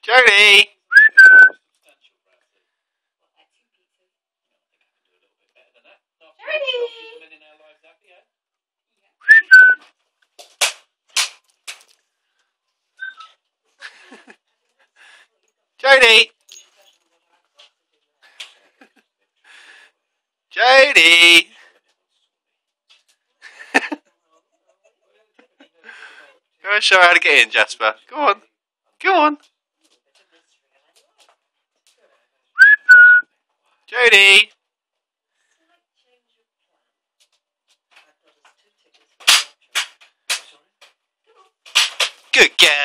Jodie! Jodie! Jodie! Go and show her how to get in, Jasper. Go on. Go on. Jodie! Good girl.